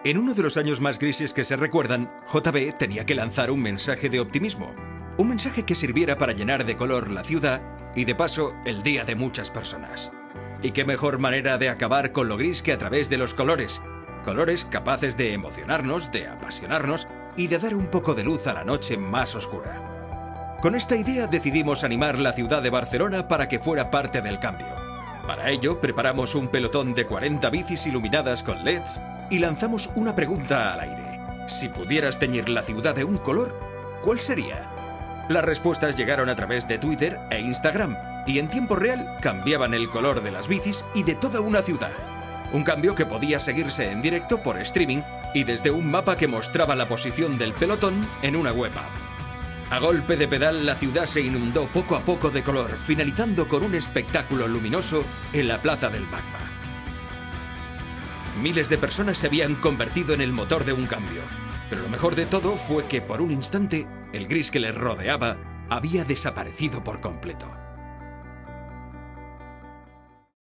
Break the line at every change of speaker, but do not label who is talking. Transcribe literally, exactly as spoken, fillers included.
En uno de los años más grises que se recuerdan, J B tenía que lanzar un mensaje de optimismo. Un mensaje que sirviera para llenar de color la ciudad y, de paso, el día de muchas personas. Y qué mejor manera de acabar con lo gris que a través de los colores. Colores capaces de emocionarnos, de apasionarnos y de dar un poco de luz a la noche más oscura. Con esta idea decidimos animar la ciudad de Barcelona para que fuera parte del cambio. Para ello, preparamos un pelotón de cuarenta bicis iluminadas con L E Ds y lanzamos una pregunta al aire. Si pudieras teñir la ciudad de un color, ¿cuál sería? Las respuestas llegaron a través de Twitter e Instagram y en tiempo real cambiaban el color de las bicis y de toda una ciudad. Un cambio que podía seguirse en directo por streaming y desde un mapa que mostraba la posición del pelotón en una web app. A golpe de pedal, la ciudad se inundó poco a poco de color, finalizando con un espectáculo luminoso en la Plaza del Magma. Miles de personas se habían convertido en el motor de un cambio, pero lo mejor de todo fue que por un instante el gris que les rodeaba había desaparecido por completo.